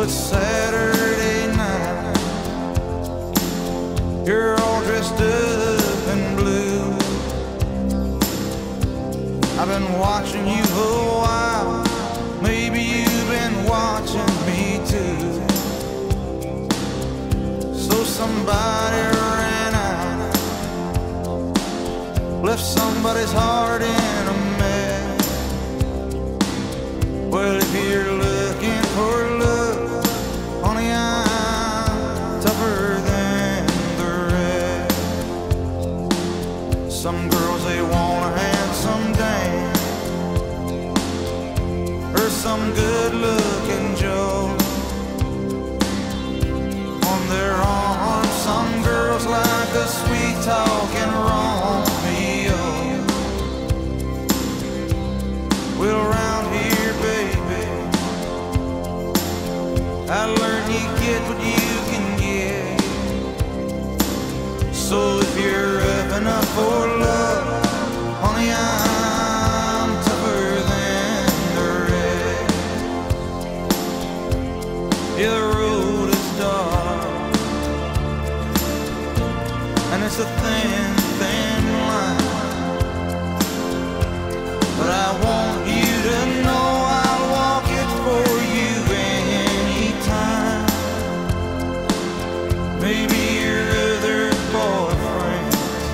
Saturday night. You're all dressed up in blue. I've been watching you a while. Maybe you've been watching me too. So somebody ran out, left somebody's heart in a mess. Well, if you're looking for love, honey, I'm tougher than the rest. Some girls, they want a handsome dame or some good-looking Joe on their arm. Some girls like a sweet-talking Romeo. Well, around here, baby, I learned you get what you can get. So if you're up enough for love, honey, I'm tougher than the rest. Yeah, the road is dark, and it's a thin, thin line, but I want you to know I'll walk it for you anytime. Maybe your other boyfriend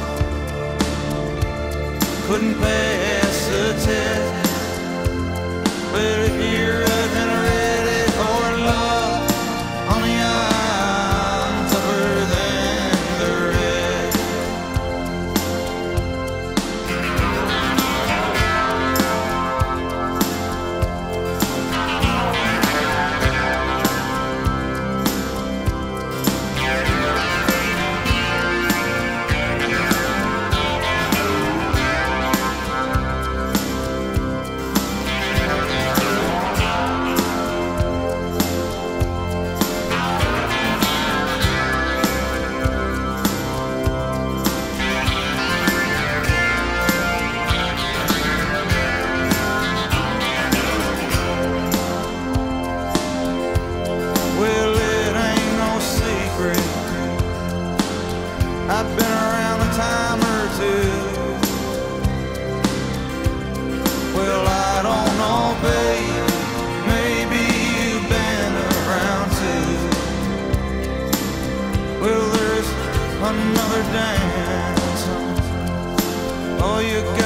couldn't pass the test, but if you're up and ready for love, honey, I'm tougher than the rest. Well, it ain't no secret, I've been around a time or two. Well, I don't know, babe, maybe you've been around too. Well, there's another dance, all you got